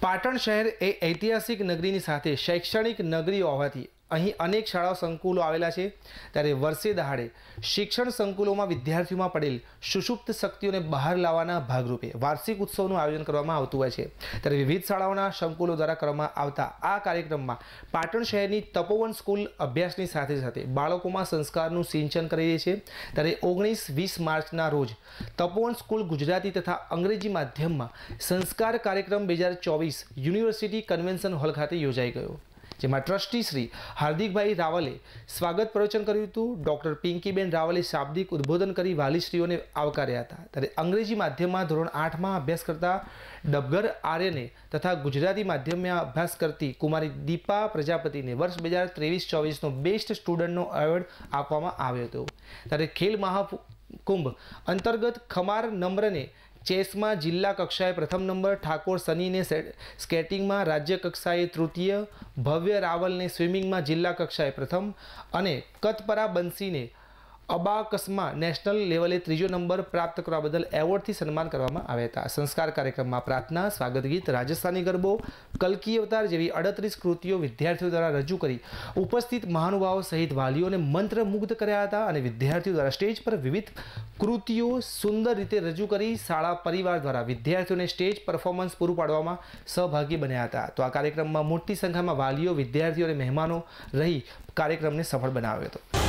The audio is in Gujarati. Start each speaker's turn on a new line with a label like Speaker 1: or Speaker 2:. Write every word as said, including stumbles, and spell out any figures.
Speaker 1: પાટણ શહેર એ ઐતિહાસિક નગરીની સાથે શૈક્ષણિક નગરી હોવાથી અહીં અનેક શાળા સંકુલો આવેલા છે। ત્યારે વર્ષે દહાડે શિક્ષણ સંકુલોમાં વિદ્યાર્થીઓમાં પડેલ સુષુપ્ત શક્તિઓને બહાર લાવવાના ભાગરૂપે વાર્ષિક ઉત્સવનું આયોજન કરવામાં આવતું હોય છે। ત્યારે વિવિધ શાળાઓના સંકુલો દ્વારા કરવામાં આવતા આ કાર્યક્રમમાં પાટણ શહેરની તપોવન સ્કૂલ અભ્યાસની સાથે સાથે બાળકોમાં સંસ્કારનું સિંચન કરી રહી છે। ત્યારે ઓગણીસ વીસ માર્ચના રોજ તપોવન સ્કૂલ ગુજરાતી તથા અંગ્રેજી માધ્યમમાં સંસ્કાર કાર્યક્રમ બે હજાર ચોવીસ યુનિવર્સિટી કન્વેન્શન હોલ ખાતે યોજાઈ ગયો, જેમાં ટ્રસ્ટી શ્રી હાર્દિકભાઈ રાવલે સ્વાગત પ્રવચન કર્યું હતું। ડૉક્ટર પિંકીબેન રાવલે શાબ્દિક ઉદ્બોધન કરી વાલીશ્રીઓને આવકાર્યા હતા। ત્યારે અંગ્રેજી માધ્યમમાં ધોરણ આઠમાં અભ્યાસ કરતા ડબગર આર્યને તથા ગુજરાતી માધ્યમમાં અભ્યાસ કરતી કુમારી દીપા પ્રજાપતિને વર્ષ બે હજાર ત્રેવીસ ચોવીસનો બેસ્ટ સ્ટુડન્ટનો એવોર્ડ આપવામાં આવ્યો હતો। ત્યારે ખેલ મહાકુંભ અંતર્ગત ખમાર નમ્રને ચેસમાં જિલ્લા કક્ષાએ પ્રથમ નંબર, ઠાકોર સનીને સ્કેટિંગમાં રાજ્ય કક્ષાએ તૃતીય, ભવ્ય રાવલને સ્વિમિંગમાં જિલ્લા કક્ષાએ પ્રથમ અને કતપરા બંસીને અબાકસમાં નેશનલ લેવલે ત્રીજો નંબર પ્રાપ્ત કરવા બદલ એવોર્ડથી સન્માન કરવામાં આવ્યા હતા। સંસ્કાર કાર્યક્રમમાં પ્રાર્થના, સ્વાગત ગીત, રાજસ્થાની ગરબો, કલ્કી અવતાર જેવી અડત્રીસ કૃતિઓ વિદ્યાર્થીઓ દ્વારા રજૂ કરી ઉપસ્થિત મહાનુભાવો સહિત વાલીઓને મંત્રમુગ્ધ કર્યા હતા અને વિદ્યાર્થીઓ દ્વારા સ્ટેજ પર વિવિધ કૃતિઓ સુંદર રીતે રજૂ કરી શાળા પરિવાર દ્વારા વિદ્યાર્થીઓને સ્ટેજ પરફોર્મન્સ પૂરું પાડવામાં સહભાગી બન્યા હતા। તો આ કાર્યક્રમમાં મોટી સંખ્યામાં વાલીઓ, વિદ્યાર્થીઓ અને મહેમાનો રહી કાર્યક્રમને સફળ બનાવ્યો હતો।